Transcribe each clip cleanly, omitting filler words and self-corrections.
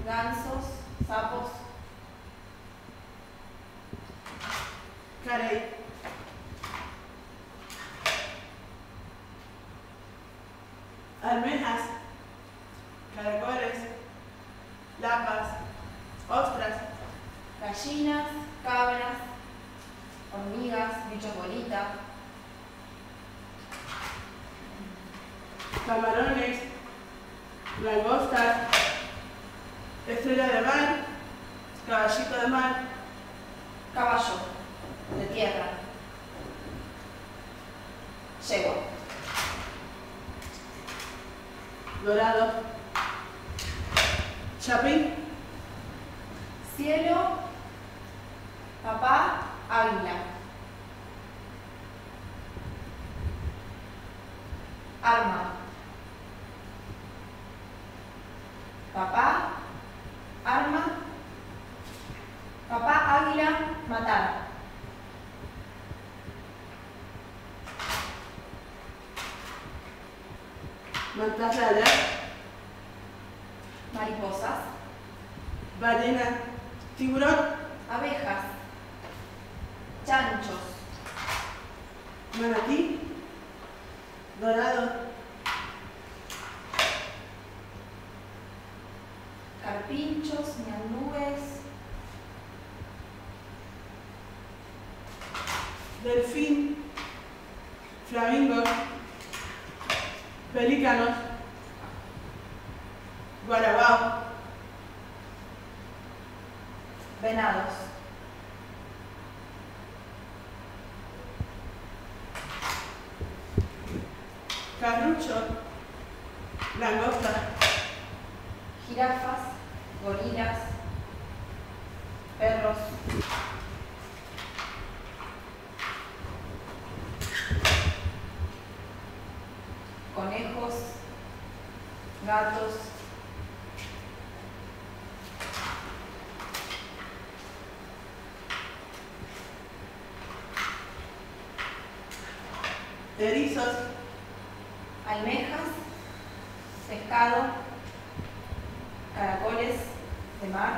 gansos, sapos, carey, almejas, caracoles, lapas, ostras, gallinas, cabras, hormigas, bichos bolita, camarones, langostas, estrella de mar, caballito de mar, caballo, de tierra, yegua, dorado, chapín, cielo, papá, águila, arma, papá, arma, papá, águila, matar, mantarraya, mariposas, ballena, tiburón, abejas, chanchos, manatí, dorado, carpinchos, ñandúes, delfín, flamingos, pelícanos, guarabao, venados, carrucho, langosta, jirafas, gorilas, perros, conejos, gatos, erizos, almejas, pescado, caracoles de mar,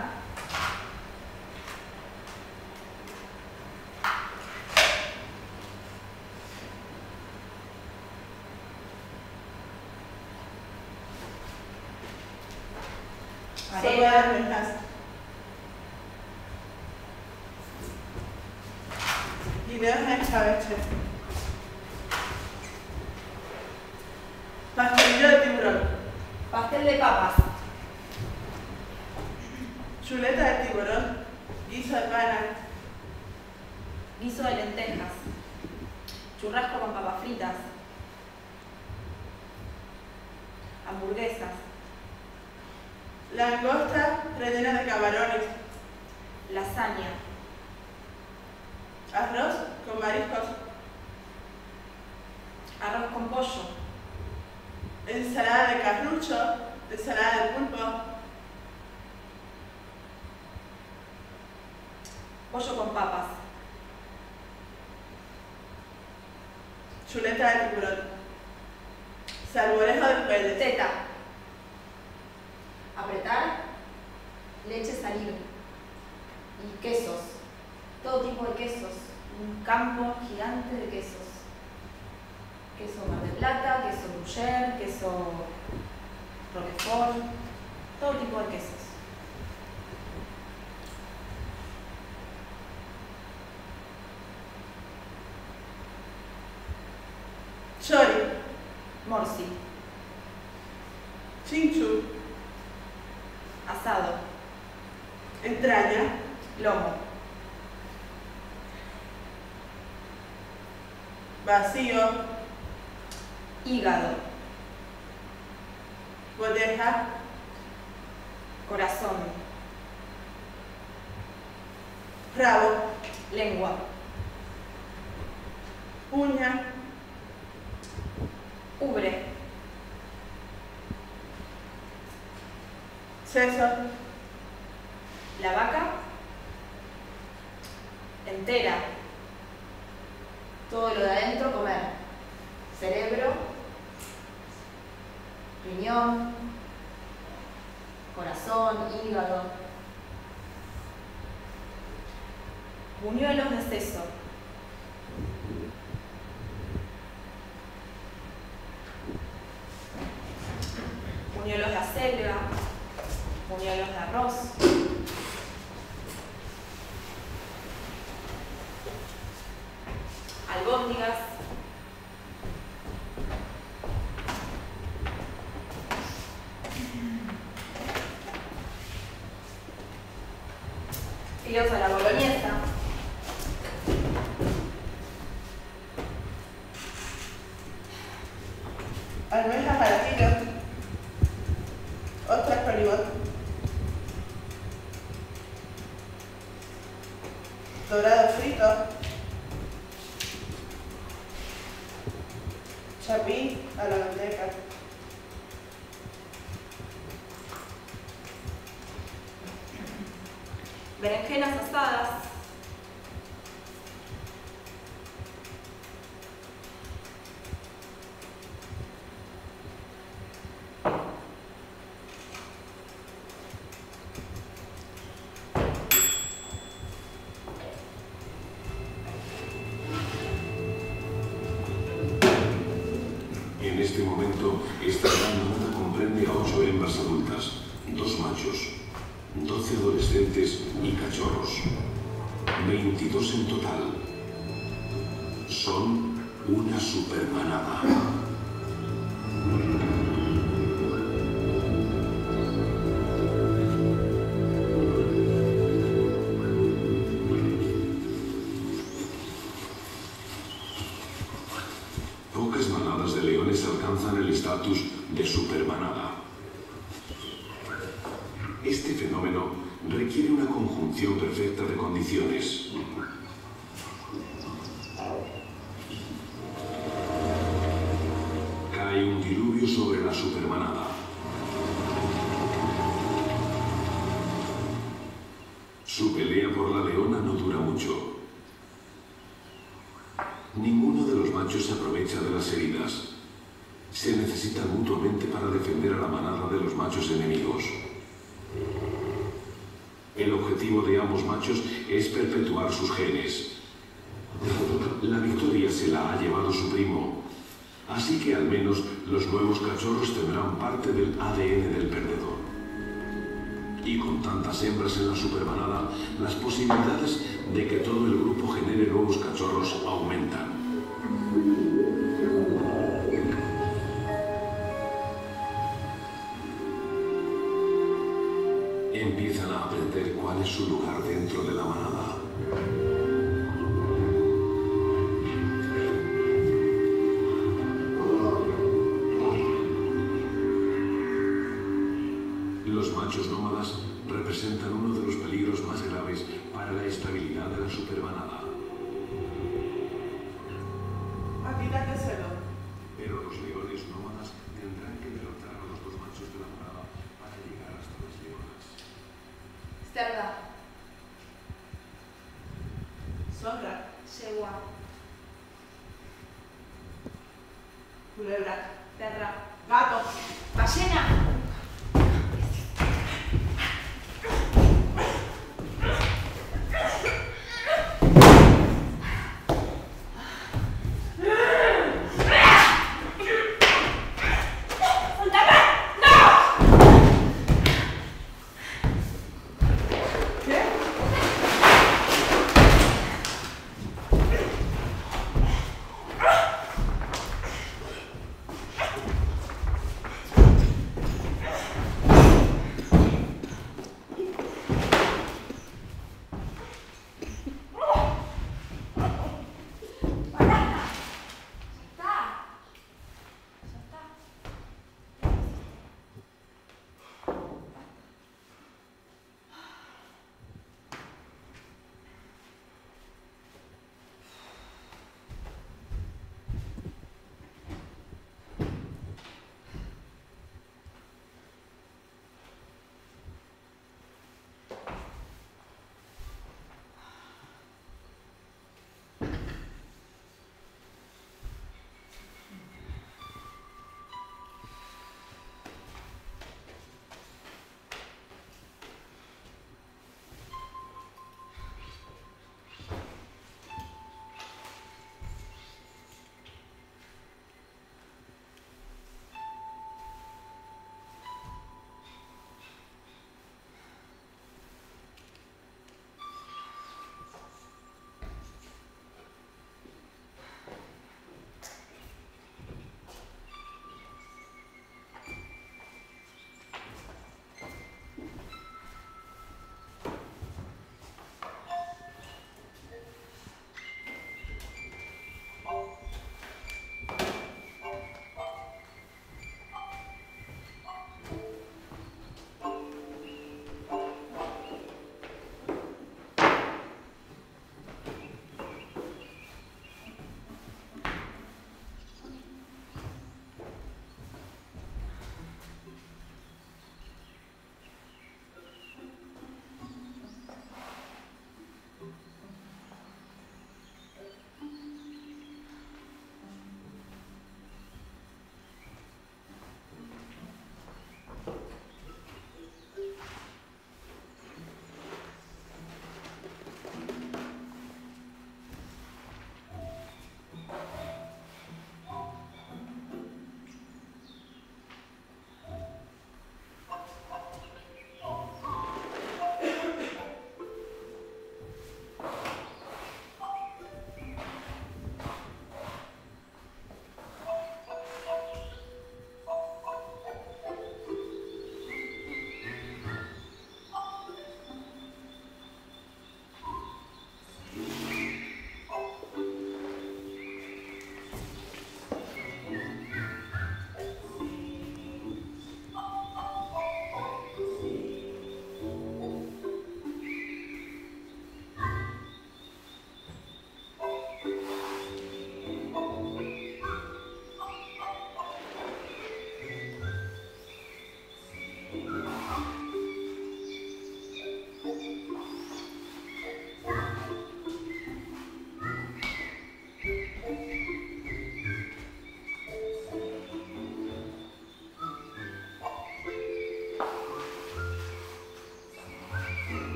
sopa de arena, almejas, guineos en escabeche, pastelillo de tiburón, pastel de papas, chuleta de tiburón, guiso de pana, guiso de lentejas, churrasco con papas fritas, hamburguesas, langosta rellena de camarones, lasaña, arroz con mariscos, arroz con pollo, ensalada de carrucho, ensalada de pulpo, pollo con papas, chuleta de tiburón, salmorejo de peles, teta, apretar, leche salir y quesos, todo tipo de quesos, un campo gigante de quesos, queso Mar del Plata, queso Gruyère, queso Roquefort, todo tipo de quesos. chori, Morsi, chinchu, asado, entraña, lomo, vacío, hígado, bodeja, corazón, rabo, lengua, uña, ubre, seso, la vaca entera, todo lo de adentro comer, cerebro, riñón, corazón, hígado. Buñuelos de seso. Buñuelos de acelga, buñuelos de arroz. Albóndigas. Fideos a la boloñesa. Almejas al ajillo. Ostras con limón. Dorado frito. Chapín a la manteca. Berenjenas asadas. En este momento, esta gran manada comprende a 8 hembras adultas, 2 machos, 12 adolescentes y cachorros. 22 en total. Son una supermanada. Pocas manadas de leones alcanzan el estatus de supermanada. Este fenómeno requiere una conjunción perfecta de condiciones. Cae un diluvio sobre la supermanada. Su pelea por la leona no dura mucho. Ninguno de los machos se aprovecha de las heridas. Se necesitan mutuamente para defender a la manada de los machos enemigos. El objetivo de ambos machos es perpetuar sus genes. La victoria se la ha llevado su primo, así que al menos los nuevos cachorros tendrán parte del ADN del perdedor. Y con tantas hembras en la supermanada, las posibilidades de que todo el grupo genere nuevos cachorros aumentan. Empiezan a aprender cuál es su lugar dentro de la manada. Los machos nómadas representan uno de los peligros más graves para la estabilidad de la supermanada. Aquí cero. Pero los leones nómadas tendrán que derrotar a los 2 machos de la manada para llegar hasta las leonas. Cerda. Zorra. Yegua. Culebra. Perra. Gato. Ballena. ¡Soltame! ¡No!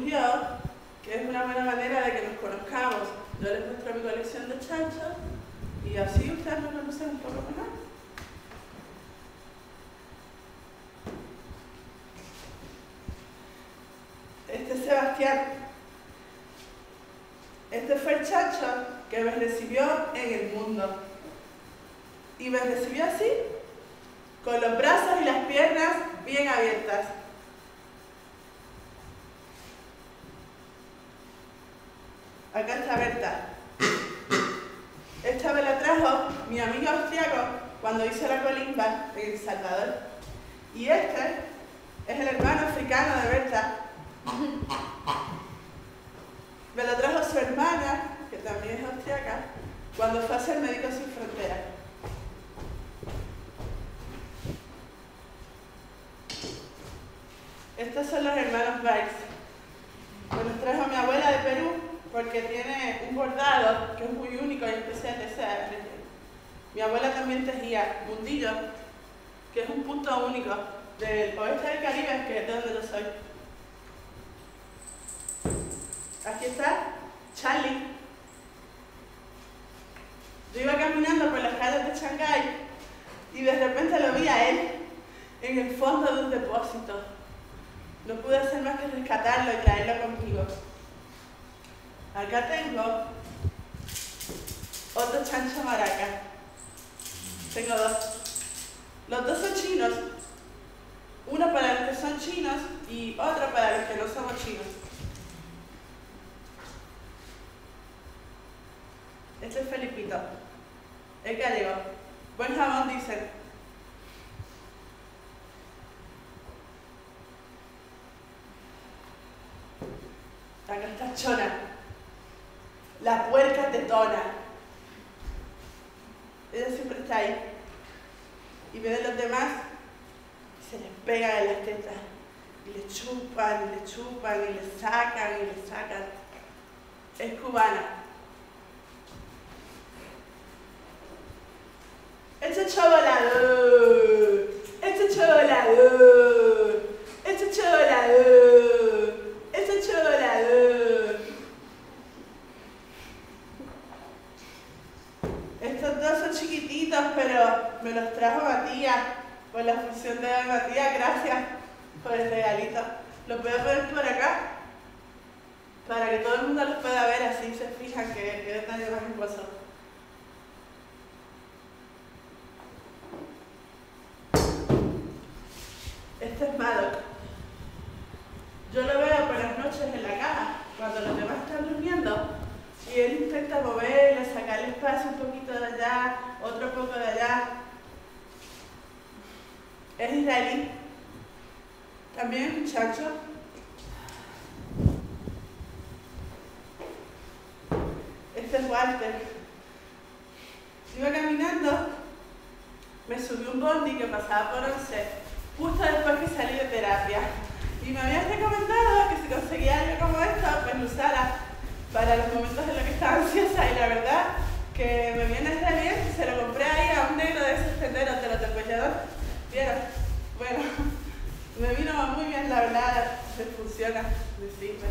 recibió, que es una buena manera de que nos conozcamos. Yo les muestro mi colección de chanchos y así ustedes me conocen un poco mejor. Este es Sebastián. Este fue el chancho que me recibió en el mundo. Y me recibió así, con los brazos y las piernas bien abiertas. Acá está Berta. Esta me la trajo mi amigo austriaco cuando hizo la colimba en El Salvador. Y este es el hermano africano de Berta. Me lo trajo su hermana, que también es austriaca, cuando fue a ser Médicos Sin Fronteras. Estos son los hermanos Weiss. Me los trajo mi abuela de Perú porque tiene un bordado que es muy único y especial de esa región. Mi abuela también tejía mundillo, que es un punto único del oeste del Caribe, que es de donde yo soy. Aquí está Charlie. Yo iba caminando por las calles de Shanghái y de repente lo vi a él en el fondo de un depósito. No pude hacer más que rescatarlo y traerlo conmigo. Acá tengo otro chancho maraca. Tengo dos. Los dos son chinos. Uno para los que son chinos y otro para los que no somos chinos. Este es Felipito. Es gallego. Buen jamón, dicen. Acá está Chona. La puerca tetona. Ella siempre está ahí. Y ve de los demás y se les pega en las tetas. Y le chupan, y le chupan, y le sacan, y le sacan. Es cubana. Este es chovolador. Este es chovolador. Este es chovolador. Este es chovolador. Estos dos son chiquititos, pero me los trajo Matías por la fusión de Matías. Gracias por el regalito. Los voy a poner por acá para que todo el mundo los pueda ver, así se fijan que detalle más hermoso. Este es Madoc. Yo lo veo por las noches en la cama, cuando los demás están durmiendo, y él intenta moverle, sacarle espacio un poquito de allá, otro poco de allá. Es israelí. También es un chancho. Este es Walter. Iba caminando, me subí un bondi que pasaba por 11, justo después que salí de terapia. Y me habían recomendado que si conseguía algo como esto, pues lo usara para los momentos en los que estaba ansiosa. Y la verdad que me viene re bien. Se lo compré ahí a un negro de esos tenderos de los despelladores. ¿Vieron? Bueno, me vino muy bien, la verdad. Me funciona, me sirve.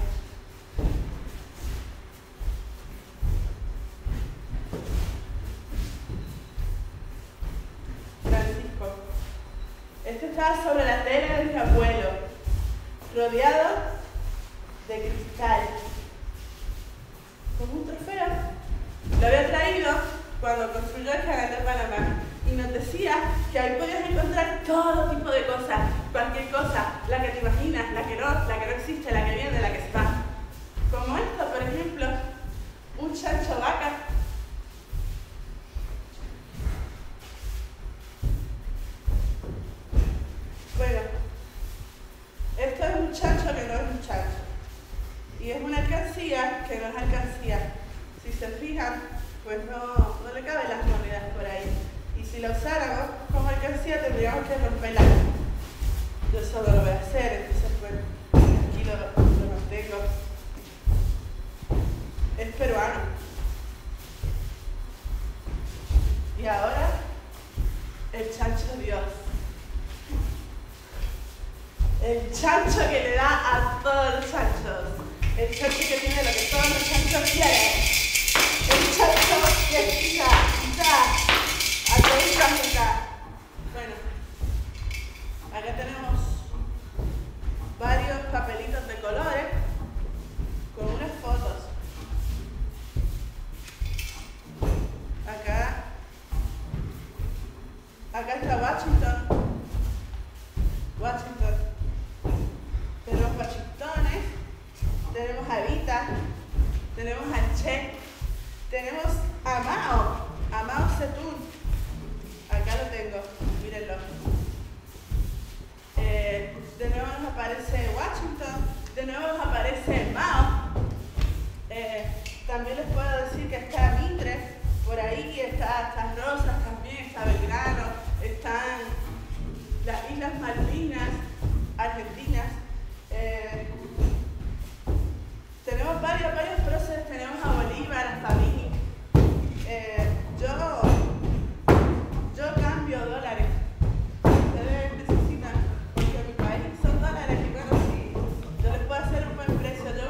Francisco. Este estaba sobre la tela de mi abuelo, rodeado de cristal, como un trofeo. Lo había traído cuando construyó el Canal de Panamá y nos decía que ahí podías encontrar todo tipo de cosas, cualquier cosa, la que te imaginas, la que no existe, la que viene, la que se va. Como esto, por ejemplo, un chancho vaca. Bueno, esto es un chancho que no es un chancho. Y es una alcancía que no es alcancía. Si se fijan, pues no le caben las monedas por ahí. Y si la usáramos como alcancía, tendríamos que romperla. Yo solo lo voy a hacer, entonces bueno, aquí lo mantengo. Es peruano. Y ahora, el chancho Dios. El chancho que le da a todos los chanchos. el chocho que tiene lo que todos los chanchos quieren. El chocho que está a jugar. Bueno, acá tenemos varios papelitos de colores con unas fotos. Acá está Washington. Tenemos Washingtones, tenemos a Evita, tenemos a Che, tenemos a Mao Zedong. Acá lo tengo, mírenlo. De nuevo nos aparece Washington, de nuevo nos aparece Mao. También les puedo decir que está Mitre, por ahí está Rosas también, está Belgrano, están las Islas Malvinas, Argentinas. Tenemos varios próceres, tenemos a Bolívar, a Fabini. Yo cambio dólares. Ustedes necesitan, porque en mi país son dólares y bueno, sí, yo les puedo hacer un buen precio. Yo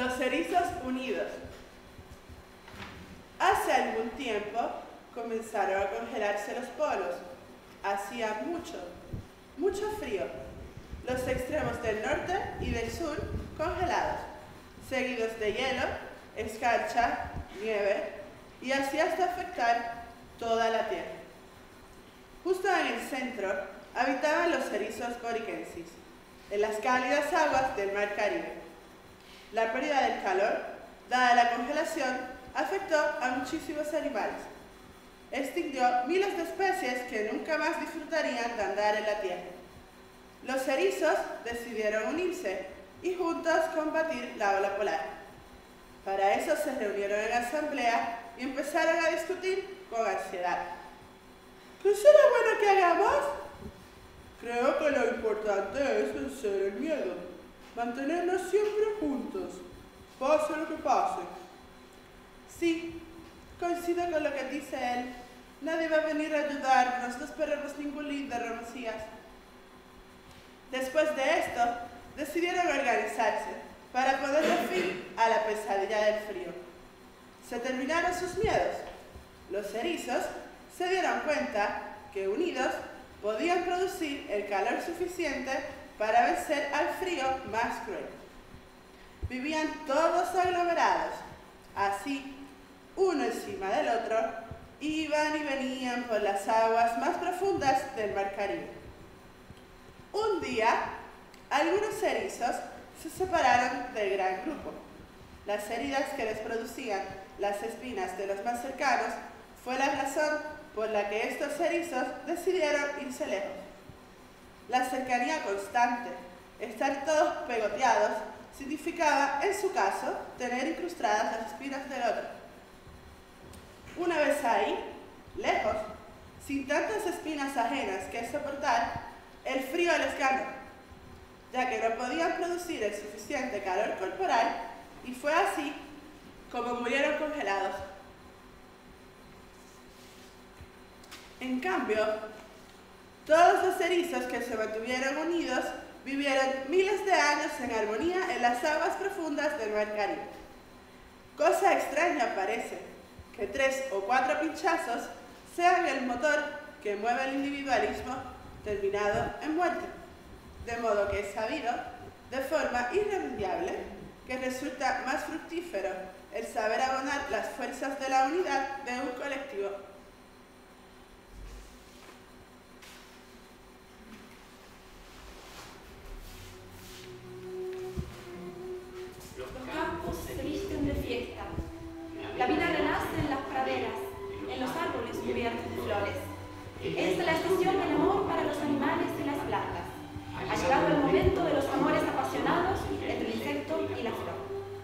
Los erizos unidos. Hace algún tiempo comenzaron a congelarse los polos. Hacía mucho frío. Los extremos del norte y del sur congelados, seguidos de hielo, escarcha, nieve, y así hasta afectar toda la tierra. Justo en el centro habitaban los erizos borikensis, en las cálidas aguas del mar Caribe. La pérdida del calor, dada la congelación, afectó a muchísimos animales. Extinguió miles de especies que nunca más disfrutarían de andar en la tierra. Los erizos decidieron unirse y juntos combatir la ola polar. Para eso se reunieron en asamblea y empezaron a discutir con ansiedad. ¿Qué será bueno que hagamos? Creo que lo importante es vencer el miedo, mantenernos siempre juntos, pase lo que pase. Sí, coincido con lo que dice él. Nadie va a venir a ayudarnos, no esperemos ningún líder o mesías. Después de esto, decidieron organizarse para ponerle fin a la pesadilla del frío. Se terminaron sus miedos. Los erizos se dieron cuenta que unidos podían producir el calor suficiente para vencer al frío más cruel. Vivían todos aglomerados, así, uno encima del otro, iban y venían por las aguas más profundas del mar Caribe. Un día, algunos erizos se separaron del gran grupo. Las heridas que les producían las espinas de los más cercanos fue la razón por la que estos erizos decidieron irse lejos. La cercanía constante, estar todos pegoteados, significaba, en su caso, tener incrustadas las espinas del otro. Una vez ahí, lejos, sin tantas espinas ajenas que soportar, el frío les ganó, ya que no podían producir el suficiente calor corporal, y fue así como murieron congelados. En cambio, todos los erizos que se mantuvieron unidos vivieron miles de años en armonía en las aguas profundas del mar Caribe. Cosa extraña parece que 3 o 4 pinchazos sean el motor que mueve el individualismo terminado en muerte. De modo que es sabido, de forma irremediable, que resulta más fructífero el saber abonar las fuerzas de la unidad de un colectivo. Los campos se visten de fiesta. La vida renace en las praderas, en los árboles cubiertos de flores. Es la estación del amor para los animales y las plantas. Ha llegado el momento de los amores apasionados entre el insecto y la flor.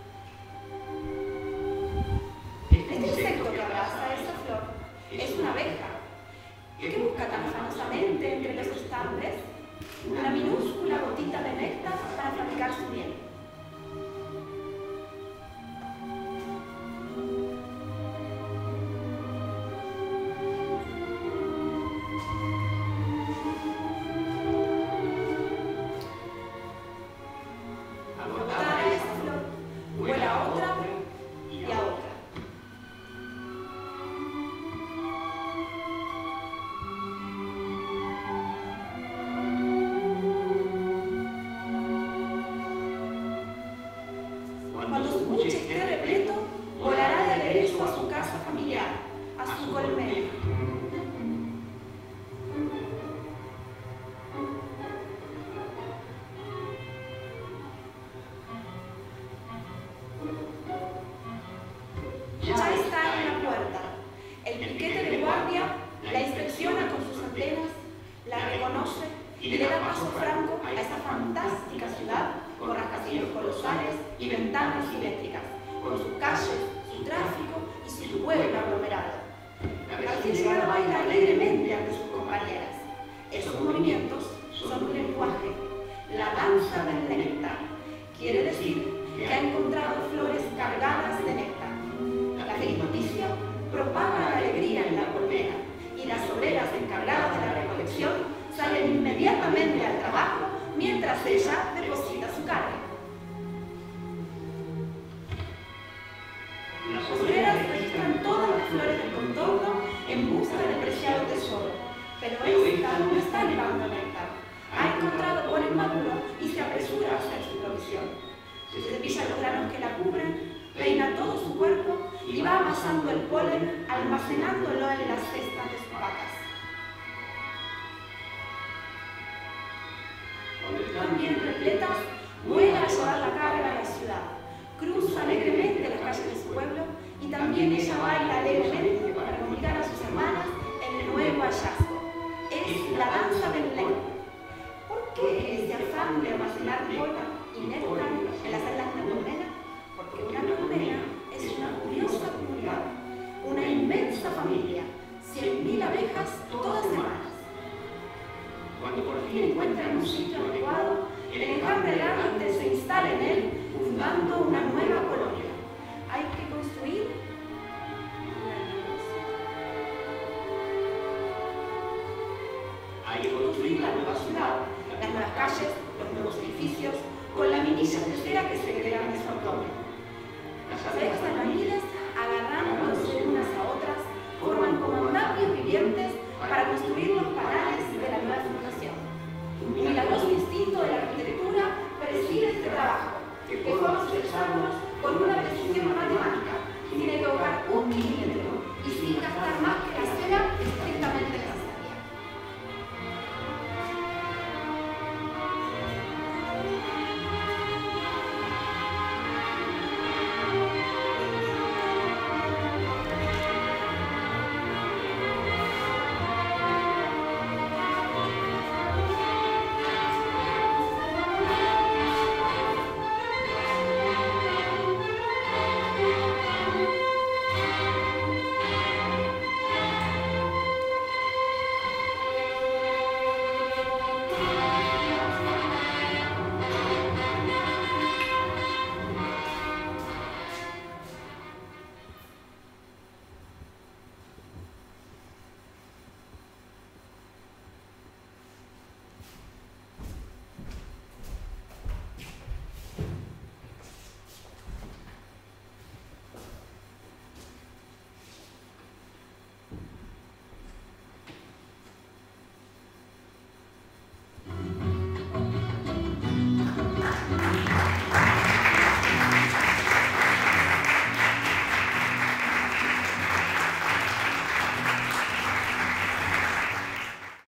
Este insecto que abraza esa flor es una abeja. ¿Qué busca tan afanosamente entre los estambres? Una minúscula gotita de néctar para fabricar su miel. Cuando su buche esté repleto, volará de regreso a su casa familiar, a su colmena. Ya está en la puerta. El piquete de guardia la inspecciona con sus antenas, la reconoce y le da paso franco a esa fantástica ciudad con rascacielos colosales y ventanas simétricas, con sus calles, su tráfico y su pueblo aglomerado. La vecindad baila alegremente ante sus compañeras. Esos movimientos son un lenguaje, la danza del néctar. Quiere decir que ha encontrado flores cargadas de néctar. La feliz noticia propaga la alegría en la colmena y las obreras encargadas de la recolección salen inmediatamente al trabajo mientras ella deposita su carga. en busca del preciado tesoro, pero esta no está llevando néctar. Ha encontrado polen maduro y se apresura a hacer su provisión. Se cepilla los granos que la cubren, peina todo su cuerpo y va amasando el polen, almacenándolo en las cestas de sus vacas. También repletas, vuela a llevar la carga a la ciudad, cruza alegremente las calles de su pueblo y también ella baila alegremente para comunicar a sus hermanas el nuevo hallazgo. Es la danza del néctar. ¿Por qué ese afán de almacenar polen y néctar en las celdas de una colmena? Porque una colmena es una curiosa comunidad, una inmensa familia, 100.000 abejas todas semanas. Cuando por fin encuentran un sitio adecuado, el enjambre errante se instala en él, fundando una nueva colonia. Hay que construir una nueva ciudad, las nuevas calles, los nuevos edificios, con la minilla tercera que segregan de su abdomen. Las abejas albañiles, agarrándose unas a otras, forman como navios vivientes para construir los panales de la nueva fundación. Un milagroso instinto de la arquitectura preside este trabajo, que podemos expresarnos con una